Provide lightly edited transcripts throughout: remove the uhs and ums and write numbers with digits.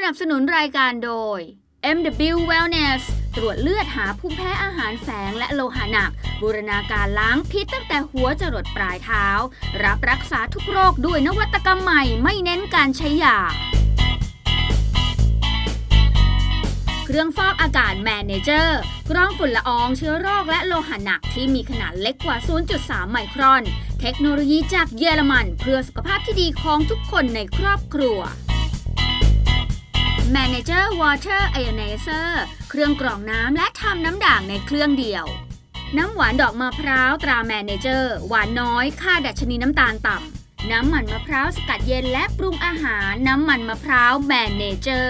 นับสนุนรายการโดย MW Wellness ตรวจเลือดหาภูมิแพ้อาหารแฝงและโลหะหนักบูรณาการล้างพิษตั้งแต่หัวจรดปลายเท้ารับรักษาทุกโรคด้วยนวัตกรรมใหม่ไม่เน้นการใช้ยาเครื่องฟอกอากาศ Manager กรองฝุ่นละอองเชื้อโรคและโลหะหนักที่มีขนาดเล็กกว่า 0.3 ไมครอนเทคโนโลยีจากเยอรมันเพื่อสุขภาพที่ดีของทุกคนในครอบครัว Manager Water Ionizer เครื่องกรองน้ำและทำน้ำด่างในเครื่องเดียวน้ำหวานดอกมะพร้าวตรา Manager หวานน้อยค่าดัชนีน้ำตาลต่ำน้ำมันมะพร้าวสกัดเย็นและปรุงอาหารน้ำมันมะพร้าว Manager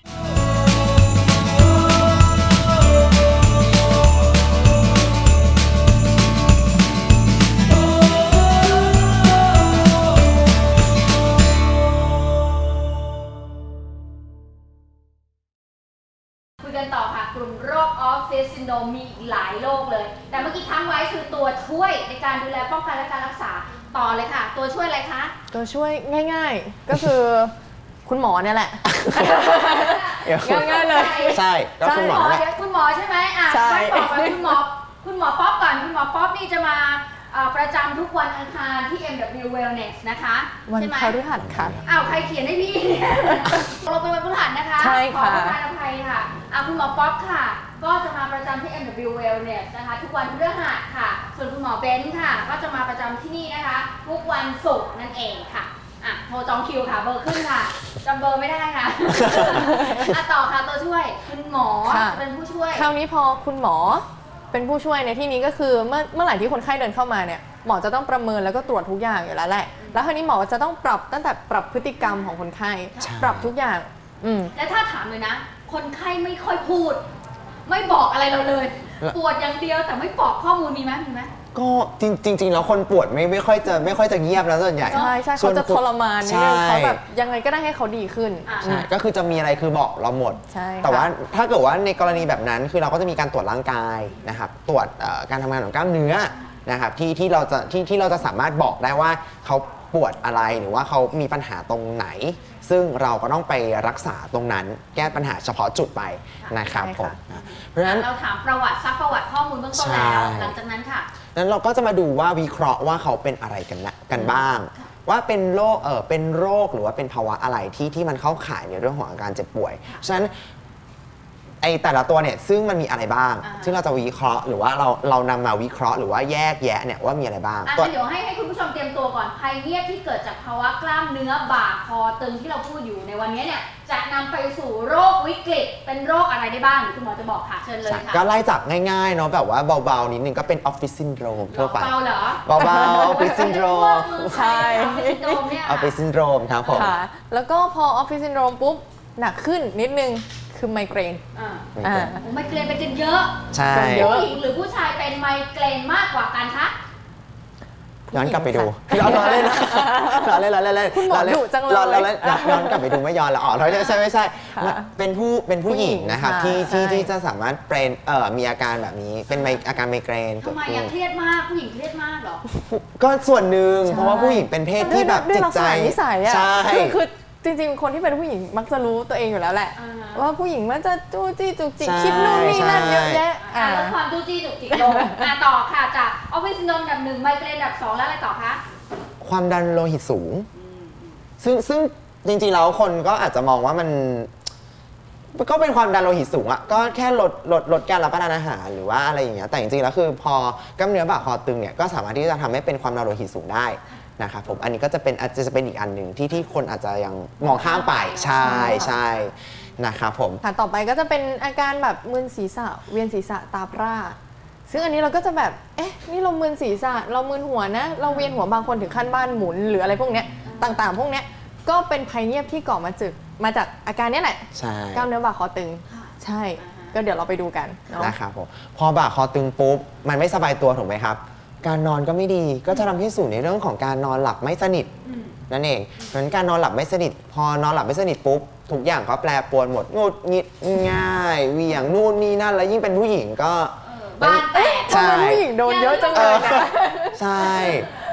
กันต่อค่ะกลุ่มโรคออฟฟิศซินโดรมมีอีกหลายโรคเลยแต่เมื่อกี้ค้างไว้คือตัวช่วยในการดูแลป้องกันและการรักษาต่อเลยค่ะตัวช่วยอะไรคะตัวช่วยง่ายๆก็คือคุณหมอเนี่ยแหละง่ายๆเลยใช่ก็คุณหมอคุณหมอใช่ไหมใช่ต่อไปคุณหมอป๊อปก่อนคุณหมอป๊อปนี่จะมาประจำทุกวันอังคารที่ MW Wellness นะคะวันพฤหัสค่ะใครเขียนให้พี่เราเป็นวันพฤหัสนะคะใช่ค่ะขอประทานอภัยค่ะคุณหมอป๊อปค่ะก็จะมาประจำที่ MW Wellness นะคะทุกวันพฤหัสค่ะส่วนคุณหมอเบนซ์ค่ะก็จะมาประจำที่นี่นะคะทุกวันศุกร์นั่นเองค่ะโทรจองคิวค่ะเบอร์ขึ้นค่ะจำเบอร์ไม่ได้ค่ะต่อค่ะตัวช่วยคุณหมอจะเป็นผู้ช่วยคราวนี้พอคุณหมอเป็นผู้ช่วยในที่นี้ก็คือเมื่อไหร่ที่คนไข้เดินเข้ามาเนี่ยหมอจะต้องประเมินแล้วก็ตรวจทุกอย่างอยู่แล้วแหละแล้วคราวนี้หมอจะต้องปรับตั้งแต่ปรับพฤติกรรมของคนไข้ปรับทุกอย่างและถ้าถามเลยนะคนไข้ไม่ค่อยพูดไม่บอกอะไรเราเลยปวดอย่างเดียวแต่ไม่บอกข้อมูลมีไหมก็จริงแล้วคนปวดไม่ค่อยจะเงียบแล้วส่วนใหญ่ใช่เขาจะทรมานนี่เขาแบบยังไงก็ได้ให้เขาดีขึ้นใช่ก็คือจะมีอะไรคือบอกเราหมดแต่ว่าถ้าเกิดว่าในกรณีแบบนั้นคือเราก็จะมีการตรวจร่างกายนะครับตรวจการทำงานของกล้ามเนื้อนะครับที่เราจะสามารถบอกได้ว่าเขาปวดอะไรหรือว่าเขามีปัญหาตรงไหนซึ่งเราก็ต้องไปรักษาตรงนั้นแก้ปัญหาเฉพาะจุดไปนะครับผมเพราะฉะนั้นเราถามประวัติซักประวัติข้อมูลเบื้องต้นแล้วหลังจากนั้นค่ะนั้นเราก็จะมาดูว่าวิเคราะห์ว่าเขาเป็นอะไรกันบ้างว่าเป็นโรคหรือว่าเป็นภาวะอะไรที่มันเข้าข่ายในเรื่องของอาการเจ็บป่วยฉะนั้นแต่ละตัวเนี่ยซึ่งมันมีอะไรบ้างซึ่งเราจะวิเคราะห์หรือว่าเรานำมาวิเคราะห์หรือว่าแยกแยะเนี่ยว่ามีอะไรบ้างเดี๋ยวให้คุณผู้ชมเตรียมตัวก่อนภัยเงียบที่เกิดจากภาวะกล้ามเนื้อบ่าคอตึงที่เราพูดอยู่ในวันนี้เนี่ยจะนำไปสู่โรควิกฤตเป็นโรคอะไรได้บ้างคุณหมอจะบอกค่ะเชิญเลยค่ะก็ไล่จับง่ายๆเนาะแบบว่าเบาๆนิดนึงก็เป็นออฟฟิศซินโดรมทั่วไปเบาเหรอเบาๆออฟฟิศซินโดรมใช่ออฟฟิศซินโดรมครับผมแล้วก็พอออฟฟิศซินโดรมปุ๊บหนักขึ้นนิดนึงคือไมเกรนไมเกรนเป็นกันเยอะใช่ผู้หญิงหรือผู้ชายเป็นไมเกรนมากกว่ากันคะย้อนกลับไปดูเราเล่นคุณหมอดุจังเลยย้อนกลับไปดูไม่ย้อนแล้วไม่ใช่เป็นผู้หญิงนะครับที่จะสามารถเป็นมีอาการแบบนี้เป็นอาการไมเกรนทำไมเครียดมากผู้หญิงเครียดมากหรอก็ส่วนหนึ่งเพราะว่าผู้หญิงเป็นเพศที่แบบจิตใจใช่คือจริงๆคนที่เป็นผู้หญิงมักจะรู้ตัวเองอยู่แล้วแหละว่าผู้หญิงมันจะจู้จี้จุกจิกคิดนู่นนี่นั่นเยอะแยะลดความจู้จี้จุกจิกลงต่อค่ะจากออฟฟิศซินโดรมอันดับ 1ไมเกรนอันดับ 2แล้วอะไรต่อคะความดันโลหิตสูงซึ่งจริงๆแล้วคนก็อาจจะมองว่ามันก็เป็นความดันโลหิตสูงอ่ะก็แค่ลดการรับประทานอาหารหรือว่าอะไรอย่างเงี้ยแต่จริงๆแล้วคือพอกล้ามเนื้อบ่าคอตึงเนี่ยก็สามารถที่จะทำให้เป็นความดันโลหิตสูงได้นะครับผมอันนี้ก็จะเป็นอีกอันหนึ่งที่คนอาจจะยังมองข้ามไปใช่นะครับผมต่อไปก็จะเป็นอาการแบบมึนศีรษะเวียนศีรษะตาพร่าซึ่งอันนี้เราก็จะแบบนี่เรามึนศีรษะเรามึนหัวนะเราเวียนหัวบางคนถึงขั้นบ้านหมุนหรืออะไรพวกเนี้ยต่างๆพวกเนี้ยก็เป็นภัยเงียบที่ก่อมาจากอาการนี้แหละกล้ามเนื้อบ่าคอตึงใช่ก็เดี๋ยวเราไปดูกันนะครับผมพอบ่าคอตึงปุ๊บมันไม่สบายตัวถูกไหมครับการนอนก็ไม่ดีก็จะทำให้สู่ในเรื่องของการนอนหลับไม่สนิทนั่นเองเพราะฉะนั้นการนอนหลับไม่สนิทพอนอนหลับไม่สนิทปุ๊บทุกอย่างก็แปรปรวนหมดงุดหงิดง่ายเหวี่ยงนู่นนี่นั่นแล้วยิ่งเป็นผู้หญิงก็บ้านแตกใช่ผู้หญิงโดนเยอะจังเลยนะใช่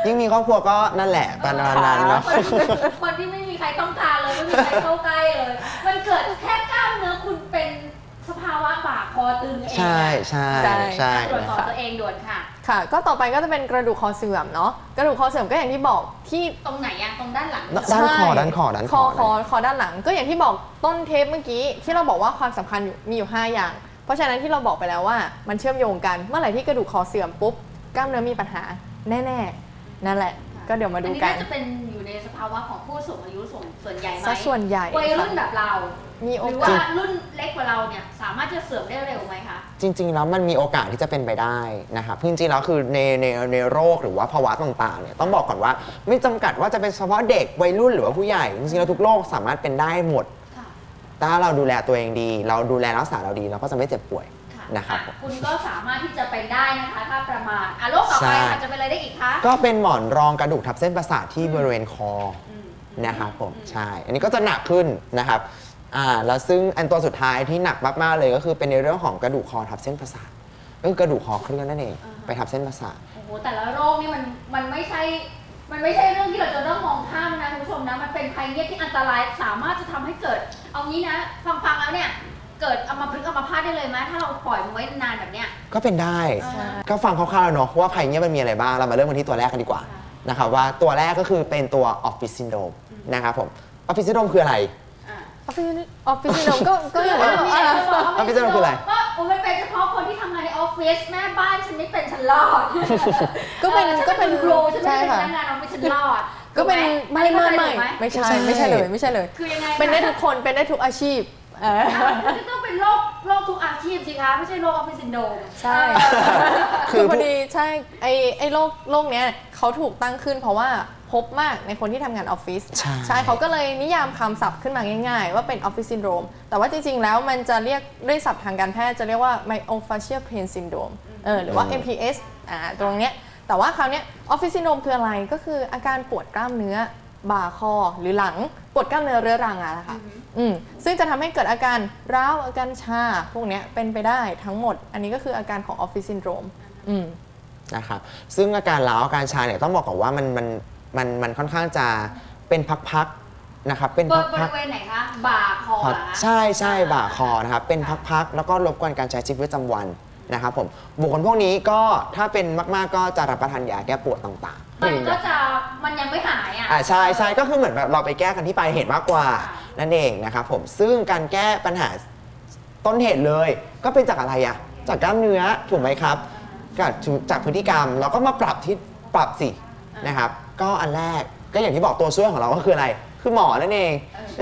ยิ่งมีครอบครัวก็นั่นแหละประมาณนั้นเนาะคนที่ไม่มีใครต้องการเลยไม่มีใครเข้าใกล้เลยมันเกิดแค่กล้ามเนื้อคุณเป็นสภาวะบ่าคอตึงเองใช่ใช่ใช่ตรวจสอบตัวเองด่วนค่ะค่ะก็ต่อไปก็จะเป็นกระดูกคอเสื่อมเนาะกระดูกคอเสื่อมก็อย่างที่บอกที่ตรงไหนอะตรงด้านหลังด้านคอด้านคอด้านคอคอด้านหลังก็อย่างที่บอกต้นเทปเมื่อกี้ที่เราบอกว่าความสำคัญมีอยู่5อย่างเพราะฉะนั้นที่เราบอกไปแล้วว่ามันเชื่อมโยงกันเมื่อไหร่ที่กระดูกคอเสื่อมปุ๊บกล้ามเนื้อมีปัญหาแน่ๆนั่นแหละก็เดี๋ยวมาดูกันอันนี้น่าจะเป็นอยู่ในสภาวะของผู้สูงอายุส่วนใหญ่ไหมซะส่วนใหญ่วัยรุ่นแบบเรามีโอหรือกาว่าสรุ่นเล็กกว่าเราเนี่ยสามารถจะเสื่อมได้เร็วไหมคะจริงๆแล้วมันมีโอกาสที่จะเป็นไปได้นะครับจริงๆแล้วคือในโรคหรือว่าภาวะต่างๆเนี่ยต้องบอกก่อนว่าไม่จำกัดว่าจะเป็นเฉพาะเด็กวัยรุ่นหรือว่าผู้ใหญ่จริงๆแล้วทุกโรคสามารถเป็นได้หมดค่ะถ้าเราดูแลตัวเองดี เราดูแลรักษาเราดีเราก็จะไม่เจ็บป่วยค่ะนะครับคุณก็สามารถที่จะเป็นได้นะคะถ้าประมาทโรคต่อไปค่ะจะเป็นอะไรได้อีกคะก็เป็นหมอนรองกระดูกทับเส้นประสาทที่บริเวณคออืมนะครับผมใช่อันนี้ก็จะหนักขึ้นนะครับแล้วซึ่งอันตัวสุดท้ายที่หนักมากๆเลยก็คือเป็นในเรื่องของกระดูกคอทับเส้นประสาทก็คือกระดูกคอเคลื่อนนั่นเองไปทับเส้นประสาทโอ้โหแต่ละโรคนี่มันไม่ใช่เรื่องที่เราจะต้องมองข้ามนะคุณผู้ชมนะมันเป็นภัยเงียบที่อันตรายสามารถจะทำให้เกิดเอางี้นะฟังแล้วเนี่ยเกิดอัมพฤกษ์อัมพาตได้เลยไหมถ้าเราปล่อยมันไว้นานแบบเนี้ยก็เป็นได้ใช่ก็ฟังคร่าวๆเนาะว่าภัยเนี้ยมันมีอะไรบ้างเรามาเริ่มกันที่ตัวแรกกันดีกว่านะครับว่าตัวแรกก็คือเป็นตัวออฟฟิศซินโดรมนะครับผมออฟฟิศซินโดรมคืออะไรออฟฟิศซินโดรมก็อย่างว่าออฟฟิศซินโดรมคืออะไรก็มันเป็นเฉพาะคนที่ทำงานในออฟฟิศแม่บ้านฉันไม่เป็นฉันรอดก็เป็นฉันครูฉันไม่ใช่เป็นพค่ะนักงานออฟฟิศฉันรอดก็เป็นถูกหไม่ใช่เลยคือยังไงเป็นได้ทุกคนเป็นได้ทุกอาชีพมันจะต้องเป็นโรคทุกอาชีพสิคะไม่ใช่โรคออฟฟิศซินโดรมใช่ คือพอดีใช่ไอ้โรคเนี้ยเขาถูกตั้งขึ้นเพราะว่าพบมากในคนที่ทำงานออฟฟิศใช่เขาก็เลยนิยามคำศัพท์ขึ้นมาง่ายๆ ว่าเป็นออฟฟิศซินโดรมแต่ว่าจริงๆแล้วมันจะเรียกด้วยศัพท์ทางการแพทย์จะเรียกว่า myofascial pain syndrome หรือว่า MPS ตรงเนี้ยแต่ว่าคราวเนี้ยออฟฟิศซินโดรมคืออะไรก็คืออาการปวดกล้ามเนื้อบ่าคอหรือหลังปวดกล้ามเนื้อเรื้อรังอะค่ะซึ่งจะทำให้เกิดอาการร้าวอาการชาพวกเนี้ยเป็นไปได้ทั้งหมดอันนี้ก็คืออาการของออฟฟิศซินโดรมนะครับซึ่งอาการล้าวอาการชาเนี่ยต้องบอกก่อนว่ามันค่อนข้างจะเป็นพักๆนะครับเป็นบพักริเวณไหนคะบ่าคอเหรอคะใช่บ่าคอนะครับเป็นพักๆแล้วก็รบกวนการใช้ชีวิตประจำวันนะครับผมบุคคลพวกนี้ก็ถ้าเป็นมากๆก็จะรับประทานยาแก้ปวดต่างๆมันยังไม่หายอ่ะใช่ก็คือเหมือนแบบเราไปแก้กันที่ปลายเหตุมากกว่านั่นเองนะครับผมซึ่งการแก้ปัญหาต้นเหตุเลยก็เป็นจากอะไรอะจากกล้ามเนื้อถูกไหมครับจากพฤติกรรมเราก็มาปรับสินะครับก็อันแรกก็อย่างที่บอกตัวช่วยของเราก็คืออะไรคือหมอนั่นเอง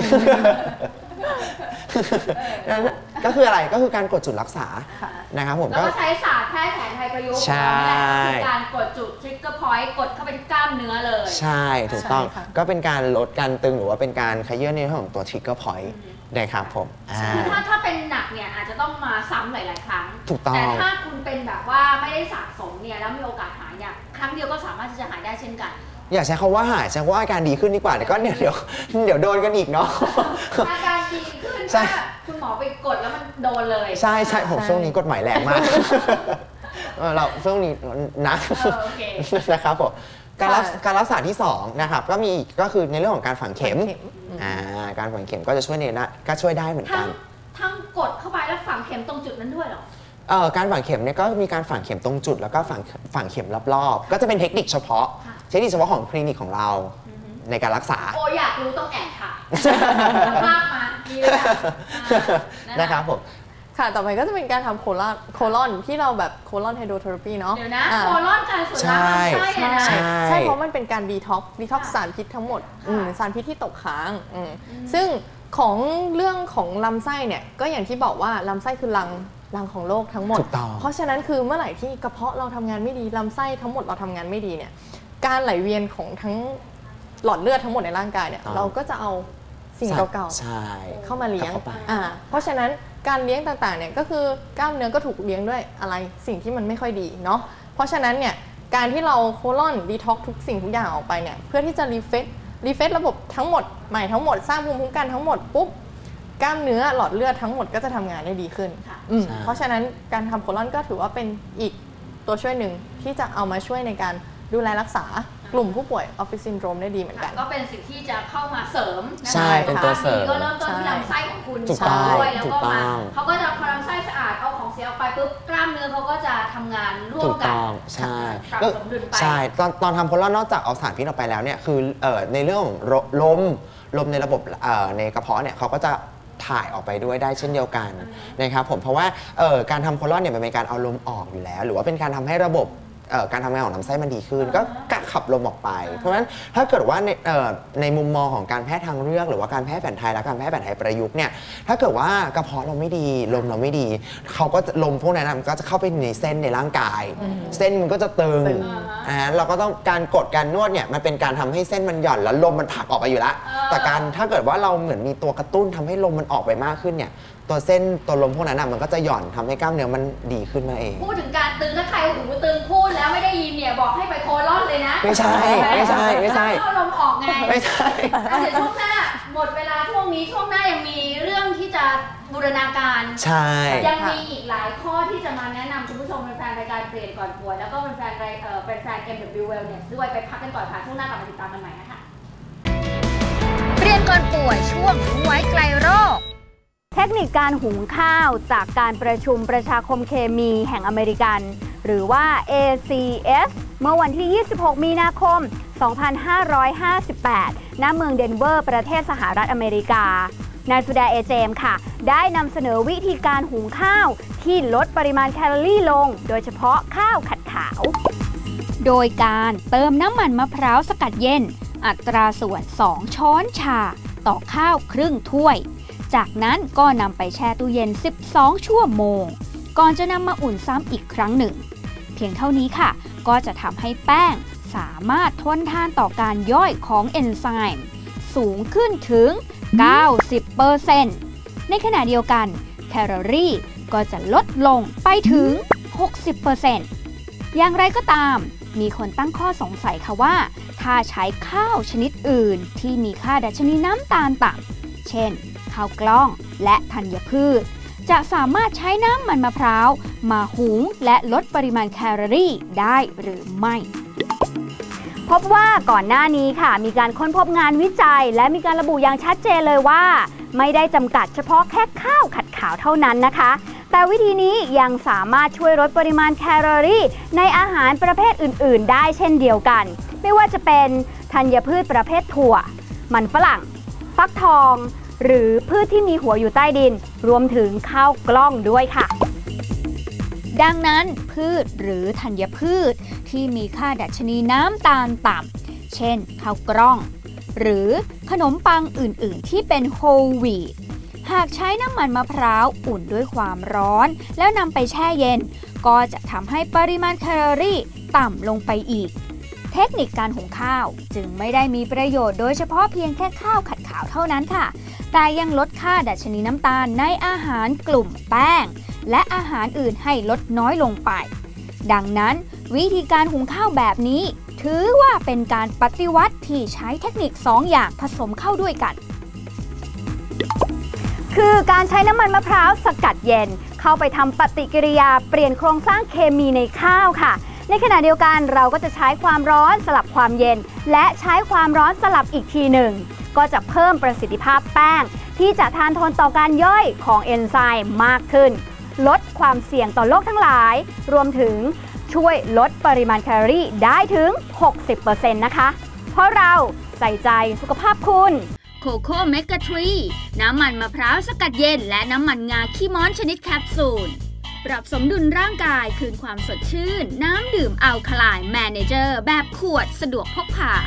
ก็คืออะไรก็คือการกดจุดรักษานะครับผมแล้วก็ใช้ศาสตร์แพทย์แผนไทยประยุกต์ใช่คือการกดจุดทริกเกอร์พอยต์กดเข้าไปที่กล้ามเนื้อเลยใช่ถูกต้องใช่ค่ะก็เป็นการลดการตึงหรือว่าเป็นการขยื่นในเรื่องของตัว trigger point นะครับผมคือถ้าเป็นหนักเนี่ยอาจจะต้องมาซ้ำหลาย ๆ ครั้งถูกต้องแต่ถ้าคุณเป็นแบบว่าไม่ได้สะสมเนี่ยแล้วมีโอกาสหายเนี่ยครั้งเดียวก็สามารถที่จะหายได้เช่นกันอย่าใช้คำว่าหายใช้คำว่าอาการดีขึ้นดีกว่าเดี๋ยวก็เดี๋ยวโดนกันอีกเนาะอาการดีขึ้นใช่ถ้าคุณหมอไปกดแล้วมันโดนเลยใช่ผมช่วงนี้กฎหมายแรงมากเราช่วงนี้นะโอเคนะครับผมการรักษาที่2นะครับก็มีก็คือในเรื่องของการฝังเข็มการฝังเข็มก็จะช่วยก็ช่วยได้เหมือนกันทั้งกดเข้าไปแล้วฝังเข็มตรงจุดนั้นด้วยเหรอการฝังเข็มเนี่ยก็มีการฝังเข็มตรงจุดแล้วก็ฝังเข็มรอบๆก็จะเป็นเทคนิคเฉพาะของคลินิกของเราในการรักษาโออยากรู้ต้องแอบค่ะภาพมาดีเลยนะครับผมค่ะต่อไปก็จะเป็นการทำโคลอนที่เราแบบโคลอนไฮโดรเทอราปีเนาะเดี๋ยวนะโคลอนการส่วนล่างลำไส้นะใช่เพราะมันเป็นการดีท็อกซ์สารพิษทั้งหมดสารพิษที่ตกค้างซึ่งของเรื่องของลำไส้เนี่ยก็อย่างที่บอกว่าลำไส้คือรังของโลกทั้งหมด เพราะฉะนั้นคือเมื่อไหร่ที่กระเพาะเราทำงานไม่ดีลำไส้ทั้งหมดเราทำงานไม่ดีเนี่ยการไหลเวียนของทั้งหลอดเลือดทั้งหมดในร่างกายเนี่ยเราก็จะเอาสิ่งเก่าๆเข้ามาเลี้ยงเพราะฉะนั้นการเลี้ยงต่างๆเนี่ยก็คือกล้ามเนื้อก็ถูกเลี้ยงด้วยอะไรสิ่งที่มันไม่ค่อยดีเนาะเพราะฉะนั้นเนี่ยการที่เราโคลอนดีท็อกทุกสิ่งทุกอย่างออกไปเนี่ยเพื่อที่จะรีเฟซระบบทั้งหมดใหม่ทั้งหมดสร้างภูมิคุ้มกันทั้งหมดปุ๊บกล้ามเนื้อหลอดเลือดทั้งหมดก็จะทำงานได้ดีขึ้นเพราะฉะนั้นการทำโคลอนก็ถือว่าเป็นอีกตัวช่วยหนึ่งที่จะเอามาช่วยในการดูแลรักษากลุ่มผู้ป่วยออฟฟิศซินโดรมได้ดีเหมือนกันก็เป็นสิ่งที่จะเข้ามาเสริมนะคะใช่เป็นตัวเสริมก็เริ่มต้นที่ลำไส้ของคุณถูกต้องด้วยแล้วถูก็กต้มาองเขาก็จะพอลำไส้สะอาดเอาของเสียออกไปปุ๊บกล้ามเนื้อเขาก็จะทำงานร่วถูมกกันต้องใช่ปรับสมดุลไปใช่ตอนทำโคลอนนอกจากเอาสารพิษออกไปแล้วเนี่ยคือในเรื่องของลมในระบบในกระเพาะเนี่ยเขาก็จะถ่ายออกไปด้วยได้เช่นเดียวกันนะครับผมเพราะว่าการทำโคลอนเนี่ยมันเป็นการเอาลมออกอยู่แล้วหรือว่าเป็นการทำให้ระบบการทำงานของลำไส้มันดีขึ้นก็ขับลมออกไป เพราะฉะนั้นถ้าเกิดว่าในมุมมองของการแพทย์ทางเลือกหรือว่าการแพทย์แผนไทยและการแพทย์แผนไทยประยุกต์เนี่ยถ้าเกิดว่ากระเพาะเราไม่ดีลมเราไม่ดีเขาก็ลมพวกนั้นมันก็จะเข้าไปในเส้นในร่างกายเส้นมันก็จะตึงเราก็ต้องการกดการนวดเนี่ยมันเป็นการทำให้เส้นมันหย่อนแล้วลมมันผลักออกไปอยู่แล้วแต่การถ้าเกิดว่าเราเหมือนมีตัวกระตุ้นทำให้ลมมันออกไปมากขึ้นเนี่ยตัวเส้นตัวลมพวกนั้นมันก็จะหย่อนทำให้กล้ามเนื้อมันดีขึ้นมาเองพูดถึงการตึงถ้าใครหูตึงพูดแล้วไม่ได้ยินเนี่ยบอกให้ไปโคลอนเลยนะไม่ใช่เข้าลมออกไงไม่ใช่เดี๋ยวช่วงหน้าหมดเวลาช่วงนี้ช่วงหน้ายังมีเรื่องที่จะบูรณาการใช่ยังมีอีกหลายข้อที่จะมาแนะนำคุณผู้ชมเป็นแฟนรายการเปลี่ยนก่อนป่วยแล้วก็เป็นแฟนMW Wellness ด้วยไปพักกันก่อนค่ะช่วงหน้ากลับมาติดตามกันใหม่นะคะเปลี่ยนก่อนป่วยช่วงรู้ไว้ไกลโรคเทคนิคการหุงข้าวจากการประชุมประชาคมเคมีแห่งอเมริกันหรือว่า ACS เมื่อวันที่ 26 มีนาคม 2558 ณ เมืองเดนเวอร์ประเทศสหรัฐอเมริกานายสุดา เจมส์ค่ะได้นำเสนอวิธีการหุงข้าวที่ลดปริมาณแคลอรี่ลงโดยเฉพาะข้าวขัดขาวโดยการเติมน้ำมันมะพร้าวสกัดเย็นอัตราส่วน 2 ช้อนชาต่อข้าวครึ่งถ้วยจากนั้นก็นำไปแช่ตู้เย็น 12 ชั่วโมงก่อนจะนำมาอุ่นซ้ำอีกครั้งหนึ่งเพียงเท่านี้ค่ะก็จะทำให้แป้งสามารถทนทานต่อการย่อยของเอนไซม์สูงขึ้นถึง 90% ในขณะเดียวกันแคลอรี่ก็จะลดลงไปถึง 60% อย่างไรก็ตามมีคนตั้งข้อสงสัยค่ะว่าถ้าใช้ข้าวชนิดอื่นที่มีค่าดัชนีน้ำตาลต่ำเช่นข้าวกล้องและธัญพืชจะสามารถใช้น้ำมันมะพร้าวมาหุงและลดปริมาณแคลอรี่ได้หรือไม่พบว่าก่อนหน้านี้ค่ะมีการค้นพบงานวิจัยและมีการระบุอย่างชัดเจนเลยว่าไม่ได้จำกัดเฉพาะแค่ข้าวขัดขาวเท่านั้นนะคะแต่วิธีนี้ยังสามารถช่วยลดปริมาณแคลอรี่ในอาหารประเภทอื่นๆได้เช่นเดียวกันไม่ว่าจะเป็นธัญพืชประเภทถั่วมันฝรั่งฟักทองหรือพืชที่มีหัวอยู่ใต้ดินรวมถึงข้าวกล้องด้วยค่ะดังนั้นพืชหรือธัญพืชที่มีค่าดัชนีน้ำตาลต่ำเช่นข้าวกล้องหรือขนมปังอื่นๆที่เป็นโฮลวีทหากใช้น้ำมันมะพร้าวอุ่นด้วยความร้อนแล้วนำไปแช่เย็นก็จะทำให้ปริมาณแคลอรี่ต่ำลงไปอีกเทคนิคการหุงข้าวจึงไม่ได้มีประโยชน์โดยเฉพาะเพียงแค่ข้าวขัดขาวเท่านั้นค่ะแต่ยังลดค่าดัชนีน้ำตาลในอาหารกลุ่มแป้งและอาหารอื่นให้ลดน้อยลงไปดังนั้นวิธีการหุงข้าวแบบนี้ถือว่าเป็นการปฏิวัติที่ใช้เทคนิค2 อย่างผสมเข้าด้วยกันคือการใช้น้ำมันมะพร้าวสกัดเย็นเข้าไปทำปฏิกิริยาเปลี่ยนโครงสร้างเคมีในข้าวค่ะในขณะเดียวกันเราก็จะใช้ความร้อนสลับความเย็นและใช้ความร้อนสลับอีกทีหนึ่งก็จะเพิ่มประสิทธิภาพแป้งที่จะทานทนต่อการย่อยของเอนไซม์มากขึ้นลดความเสี่ยงต่อโรคทั้งหลายรวมถึงช่วยลดปริมาณแคลอรี่ได้ถึง 60% นะคะเพราะเราใส่ใจสุขภาพคุณโคโค่เมกะทรีน้ำมันมะพร้าวสกัดเย็นและน้ำมันงาขี้ม้อนชนิดแคปซูลปรับสมดุลร่างกายคืนความสดชื่นน้ำดื่มอัลคาไลน์แมเนเจอร์แบบขวดสะดวกพกพา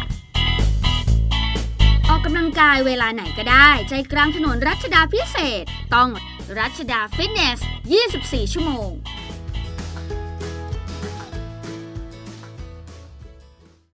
ออกกำลังกายเวลาไหนก็ได้ใจกลางถนนรัชดาพิเศษต้องรัชดาฟิตเนส 24 ชั่วโมง